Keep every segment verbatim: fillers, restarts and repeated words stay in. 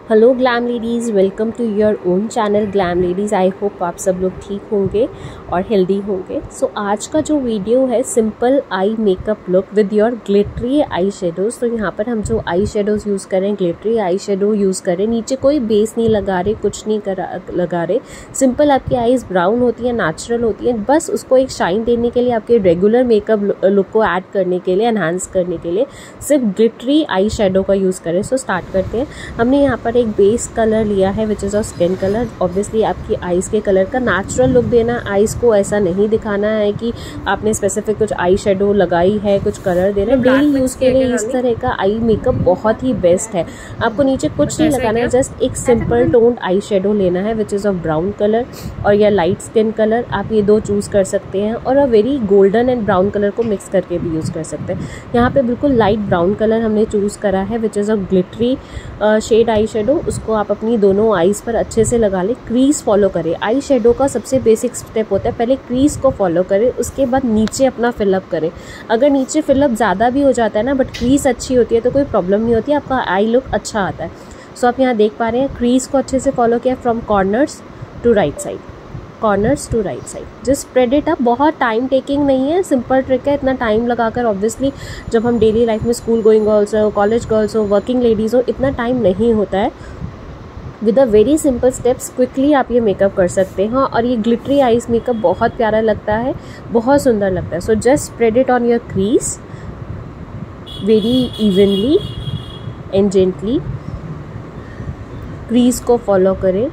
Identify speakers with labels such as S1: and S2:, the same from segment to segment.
S1: Hello glam ladies, welcome to your own channel glam ladies. I hope आप सब लोग ठीक होंगे और हेल्दी होंगे। सो so, आज का जो वीडियो है simple eye makeup look with your glittery eye shadows. तो यहाँ पर हम जो आई शेडोज़ यूज़ करें, ग्लिटरी आई शेडो यूज़ करें। नीचे कोई बेस नहीं लगा रहे, कुछ नहीं करा लगा रहे। सिंपल आपकी आईज़ ब्राउन होती है, नेचुरल होती है। बस उसको एक शाइन देने के लिए, आपके रेगुलर मेकअप लुक को ऐड करने के लिए, एनहांस करने के लिए सिर्फ ग्लिटरी आई शेडो का यूज़ करें। सो so, स्टार्ट करते हैं। हमने यहाँ पर एक बेस कलर लिया है which is of skin colour. Obviously आपकी आईज़ के कलर का नेचुरल लुक देना, आईज़ को ऐसा नहीं दिखाना है कि आपने स्पेसिफिक कुछ आई शेडो लगाई है, कुछ कलर दे रहे हैं। डेली यूज़ के लिए इस तरह का आई मेकअप बहुत ही बेस्ट है। आपको नीचे कुछ नहीं लगाना है, जस्ट एक सिंपल टोन्ड आई शेडो लेना है which is of brown colour और या लाइट स्किन कलर। आप ये दो चूज़ कर सकते हैं और a very golden and brown colour को मिक्स करके भी यूज़ कर सकते हैं। यहाँ पे बिल्कुल लाइट ब्राउन कलर हमने चूज़ करा है which is of glittery shade eye shadow. उसको आप अपनी दोनों आईज़ पर अच्छे से लगा लें। क्रीज फॉलो करें। आई शेडो का सबसे बेसिक स्टेप होता है पहले क्रीज को फॉलो करें, उसके बाद नीचे अपना फिलअप करें। अगर नीचे फिलअप ज़्यादा भी हो जाता है ना, बट क्रीज अच्छी होती है तो कोई प्रॉब्लम नहीं होती, आपका आई लुक अच्छा आता है। सो so, आप यहाँ देख पा रहे हैं क्रीज को अच्छे से फॉलो किया from corners to right side, corners to right side. Just spread it up. बहुत टाइम टेकिंग नहीं है, सिंपल ट्रिक है। इतना टाइम लगाकर ऑब्वियसली जब हम डेली लाइफ में स्कूल गोइंग गर्ल्स हो, कॉलेज गर्ल्स हो, वर्किंग लेडीज़ हो, इतना टाइम नहीं होता है। With a very simple steps quickly आप ये मेकअप कर सकते हैं और ये ग्लिटरी आईज मेकअप बहुत प्यारा लगता है, बहुत सुंदर लगता है। So just spread it on your crease very evenly and gently. Crease को फॉलो करें।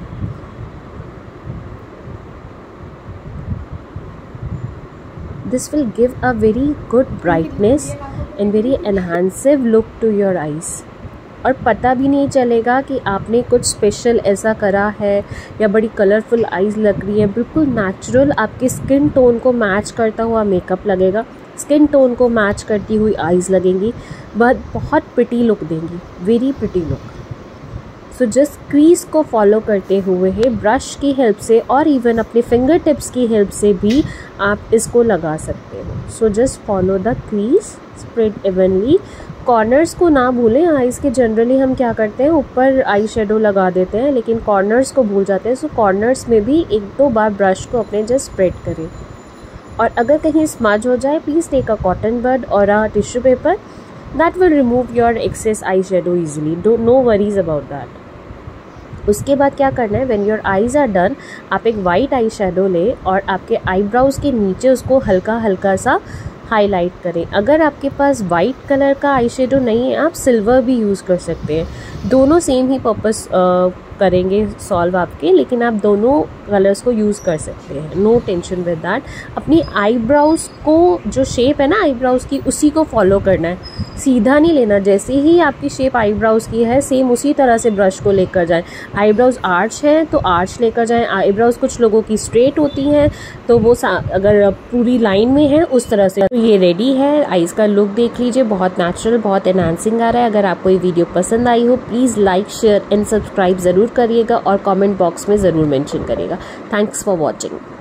S1: This will give a very good brightness and very enhancing look to your eyes. और पता भी नहीं चलेगा कि आपने कुछ स्पेशल ऐसा करा है या बड़ी कलरफुल आईज़ लग रही है। बिल्कुल नेचुरल आपके स्किन टोन को मैच करता हुआ मेकअप लगेगा, स्किन टोन को मैच करती हुई आईज़ लगेंगी, बहुत बहुत प्रिटी लुक देंगी, very pretty look. So just crease को फॉलो करते हुए है, ब्रश की हेल्प से और इवन अपने फिंगर टिप्स की हेल्प से भी आप इसको लगा सकते हो। So just follow the crease, spread evenly. Corners को ना भूलें। आईज़ के जनरली हम क्या करते हैं, ऊपर आई शेडो लगा देते हैं, लेकिन कॉर्नर्स को भूल जाते हैं। सो कॉर्नर्स में भी एक दो बार ब्रश को अपने जस्ट स्प्रेड करें। और अगर कहीं स्मज हो जाए, please take a cotton bud और a tissue paper, that will remove your excess eye shadow easily. Do no worries about that. उसके बाद क्या करना है, when your eyes are done, आप एक वाइट आई शेडो लें और आपके आईब्राउज़ के नीचे उसको हल्का हल्का सा हाईलाइट करें। अगर आपके पास वाइट कलर का आई शेडो नहीं है, आप सिल्वर भी यूज़ कर सकते हैं। दोनों सेम ही पर्पस करेंगे सॉल्व आपके, लेकिन आप दोनों कलर्स को यूज़ कर सकते हैं। No tension with that. अपनी आईब्राउज़ को जो शेप है ना आईब्राउज़ की, उसी को फॉलो करना है, सीधा नहीं लेना। जैसे ही आपकी शेप आईब्राउज़ की है, सेम उसी तरह से ब्रश को लेकर जाएं। आईब्राउज़ आर्च है तो आर्च लेकर जाएं। आईब्राउज़ कुछ लोगों की स्ट्रेट होती हैं तो वो अगर पूरी लाइन में है उस तरह से। तो ये रेडी है। आईज़ का लुक देख लीजिए, बहुत नेचुरल, बहुत एनहांसिंग आ रहा है। अगर आपको ये वीडियो पसंद आई हो, please like, share and subscribe ज़रूर करिएगा और कमेंट बॉक्स में ज़रूर मेंशन करिएगा। Thanks for watching.